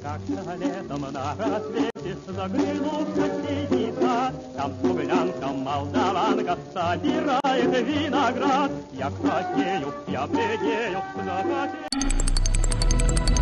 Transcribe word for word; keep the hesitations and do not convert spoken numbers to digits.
Как-то летом на рассвете заглянул в гостиница, там смуглянка молдаванка собирает виноград. Я краснею, я бледнею, запотею.